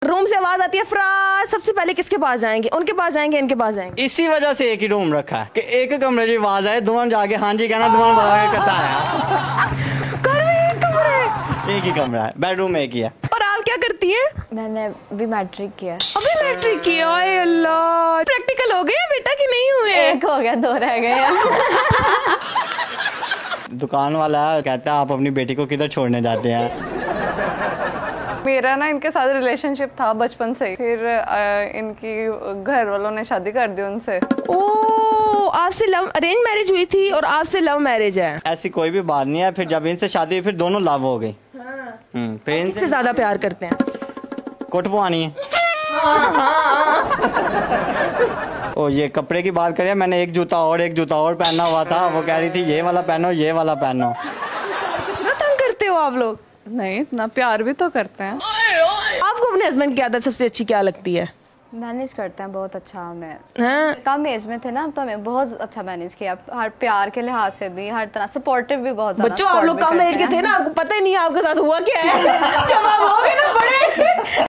Room से आवाज आती है फराज, सबसे पहले किसके पास जाएंगे? उनके पास जाएंगे, इनके पास जाएंगे? इसी वजह से एक ही रूम रखा है कि एक कमरे की आवाज आए, दुआन जाके हाँ जी कहना, दुआन बता के करता है। एक ही कमरा है, बेडरूम एक ही है। और आप क्या करती हैं? मैंने अभी मैट्रिक किया। अभी मैट्रिक किया? ओए अल्लाह, प्रैक्टिकल हो गए बेटा कि नहीं हुए? एक हो गया, 2 रह गए। दुकान वाला कहता है आप अपनी बेटी को किधर छोड़ने जाते हैं? मेरा ना इनके साथ रिलेशनशिप था बचपन से, फिर इनकी घर वालों ने शादी कर दी उनसे। ओ, आपसे लव अरेंज मैरिज हुई थी और आपसे लव मैरिज है? ऐसी कोई भी बात नहीं है। फिर जब इनसे शादी हुई फिर दोनों लव हो गई। फिर इनसे ज्यादा प्यार करते हैं? कोट पवानी है। ओ ये कपड़े की बात करें, मैंने एक जूता और पहना हुआ था, वो कह रही थी ये वाला पहनो, ये वाला पहनो। इतना तंग करते हो आप लोग? नहीं, इतना प्यार भी तो करते हैं। आपको अपने हस्बैंड की आदत सबसे अच्छी क्या लगती है? मैनेज करते हैं बहुत अच्छा। हमें हाँ? कम एज में थे ना, तो हमें बहुत अच्छा मैनेज किया, हर प्यार के लिहाज से भी, हर तरह सपोर्टिव भी बहुत ज्यादा। बच्चों आप लोग कम एज के थे ना, आपको पता ही नहीं आपके साथ हुआ क्या है। जब आप हो गए ना बड़े